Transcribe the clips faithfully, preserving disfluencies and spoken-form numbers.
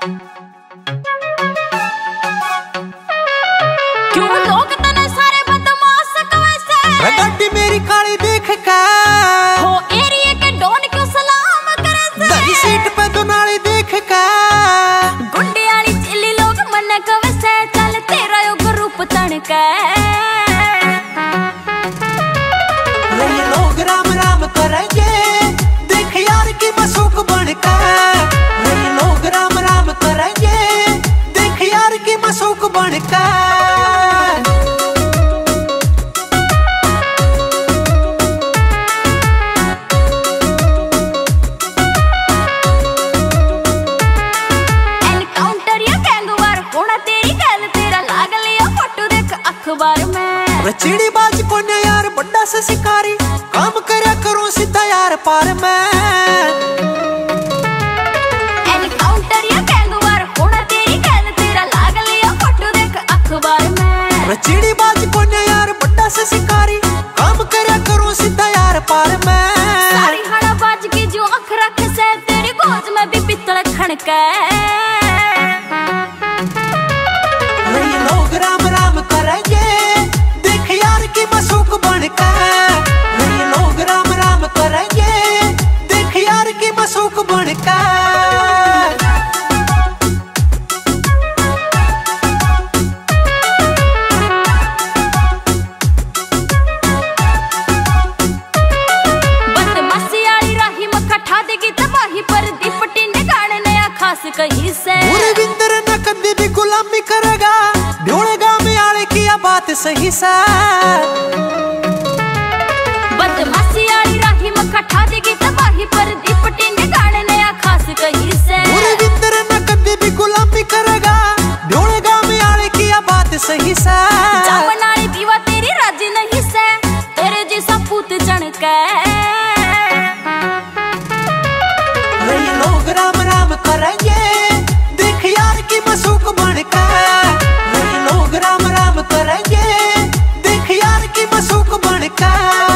चिड़ी बाज को न यार बड़ा से शिकारी काम करया करो सीधा यार पार में एनकाउंटर या गैंगवार होना तेरी गैल तेरा लाग लिया फोटो देख अखबार में चिड़ी बाज को न यार बड़ा से शिकारी काम करया करो सीधा यार पार में सारी हड़ा बाज की जो आँख रखे से तेरी गोद में भी पित्तल खणके लोग राम राम करेंगे मसूक बनका लोग राम राम करेंगे देख यार की मसूक बनका बदमाशी आली राही मक्खा ठा देगी तबाही पर दीपटी ने गाने नया खास कहीं से रविंद्र न कभी भी गुलामी करेगा ढोलेगा में आले किया बात सही सा बदमाशी आली राही मक्खा ठा देगी तबाही पर दीपटी ने गाने नया खास कहीं से रविंद्र न कभी भी गुलामी करेगा ढोलेगा में आले किया बात सही सा जावन आली दीवा तेरी राजी नहीं से तेरे जैसा पूत जनके लोग राम राम करेंगे देख यार की मसूक बनका लोग राम राम करेंगे देख यार की मसूक बनका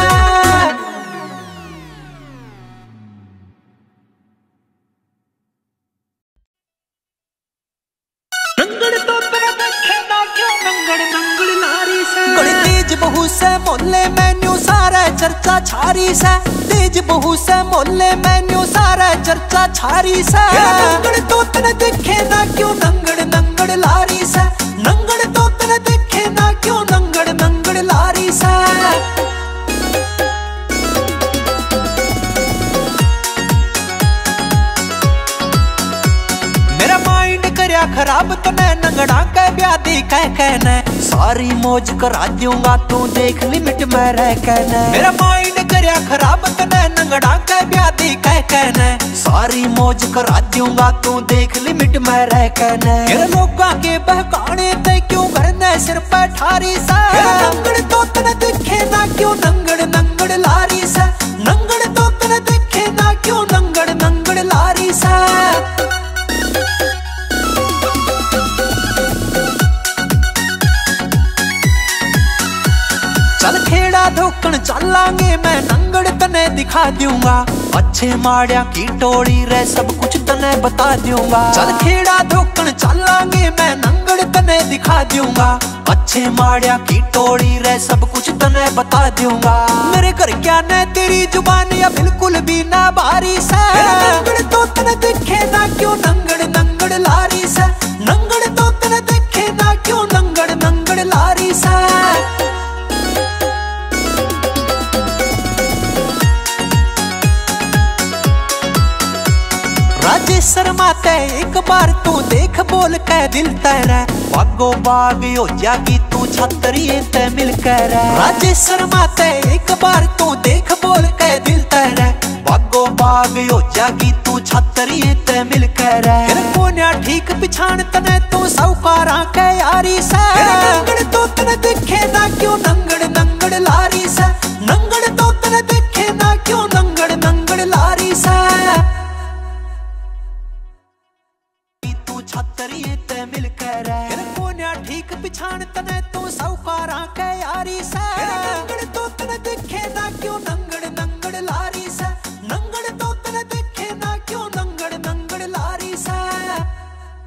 नंगड़ तो तेरा देखे ना क्यों नंगड़ नंगड़ नारी से बड़ी तेज बहू से मोहल्ले मेन्यू सारा चर्चा छारी से तेज बहू से मोहल्ले मेन्यू सारा चर्चा छारी से नंगड़ तो तेरा देखे ना क्यों नंगड़ नंगड़ लारी से नंगड़ तो तेरा देखे ना क्यों नंगड़ नंगड़ लारी से मेरा माइंड करया खराब तने नंगड़ा के ब्यादी कह कहने सारी मौज करा दूंगा तू देख लिमिट में रह कहने मेरा माइंड करया खराब तने नंगड़ा के ब्यादी कह कहने सारी मौज करा दूंगा तू देख लिमिट में रह कहने मेरे लोगा के बहकाने ते क्यों करने सिर पे ठारी सा नंगड़ तो तने देखे ना क्यों नंगड़ नंगड़ लारी सा नंगड़ तो तने देखे ना क्यों नंगड़ नंगड़ लारी सा चल खेड़ा धोकन चलांगे मैं नंगड़ तने दिखा दूंगा अच्छे माड़िया की टोली रे सब कुछ तने बता दूंगा चल खेड़ा धोकन चलांगे मैं नंगड़ तने दिखा दूंगा अच्छे माड़िया की टोली रे सब कुछ तने बता दूंगा मेरे घर क्या न तेरी जुबान या बिल्कुल भी ना बारी सा नंगड़ तो तने देखे ना क्यों नंगड़ नंगड़ लारी सा नंगड़ तो तने देखे ना क्यों नंगड़ नंगड़ लारी सा राजेश शर्मा ते एक बार तू देख बोल के दिल तेरा बागो बाग हो जागी तू छतरिए ते मिल कर राजेश शर्मा ते एक बार तू देख बोल के दिल तेरा बागो बाग हो जागी तू छतरिए ते मिल कर कोन्या ठीक पिछाण तने तू साहूकारा के यारी सा नंगड़ तो तने देखे ना क्यों नंगड़ नंगड़ लारी सा नंगड़ तो तने देखे ना क्यों नंगड़ नंगड़ लारी सा छतरिए ते मिल कर कोन्या ठीक पिछाण तने तू साहूकारा के यारी सा नंगड़ तो तने देखे ना क्यों नंगड़ नंगड़ लारी सा नंगड़ तो तने देखे ना क्यों नंगड़ नंगड़ लारी सा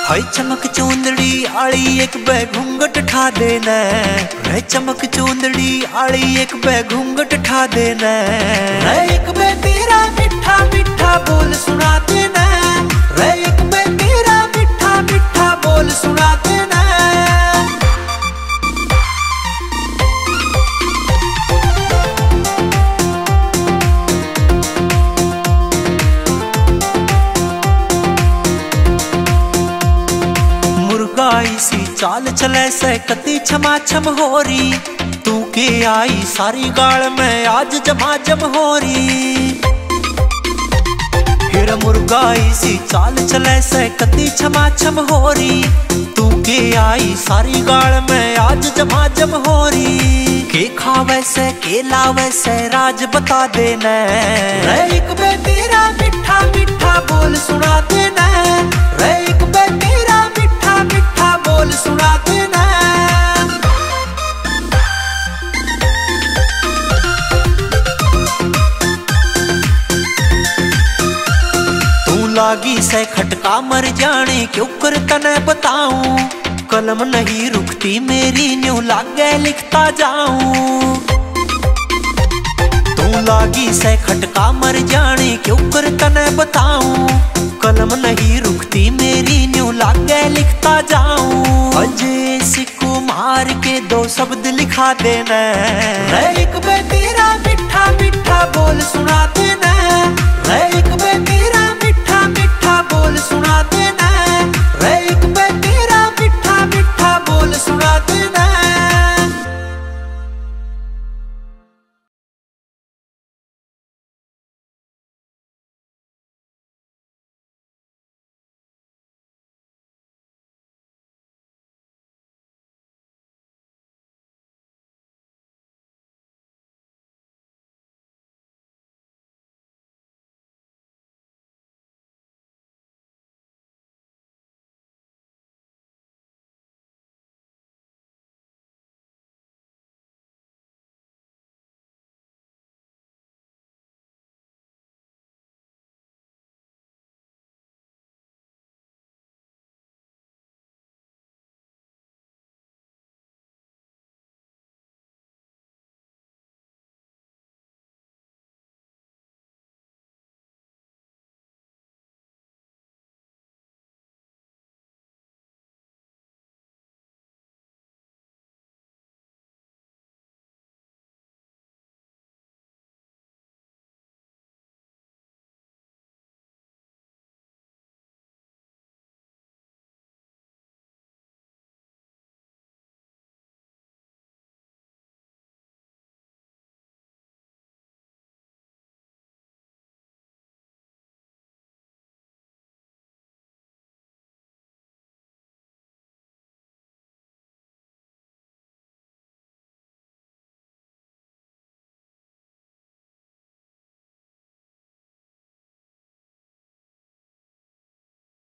हाय चमक चूंदड़ी आली एक बे घूंघट ठा देना, रे चमक चूंदड़ी आली एक बे घूंघट ठा देना, रे एक बे तेरा मिठा मिठा बोल सुना देना, रे एक बे तेरा मिठा मिठा बोल सुना देना। मुर्गाई सी चाल चले से कती छमा छम हो री, तू के आई सारी गाल में आज जमा जम हो री। फिर मुर्गाई सी चाल चले से कती छमा छम हो री, तू के आई सारी गाल में आज जमा जम हो री। के खावे से के लावे से राज बता देना, रे एक बे तेरा मिठा मिठा बोल सुना देना, रे एक बे तेरा मिठा मिठा बोल सुना देना। तू लागी से खटका मर जाने क्यों कर तने बताऊं, कलम नहीं रुकती मेरी न्यू लागे लिखता जाऊं। तू लागी से खटका मर जाने क्यों कर तने बताऊं, कलम नहीं रुकती मेरी न्यू लागे लिखता जाऊं। अजय सिक्को मार के दो शब्द लिखा देना, रे एक बे तेरा मिठा मिठा बोल सुना दे।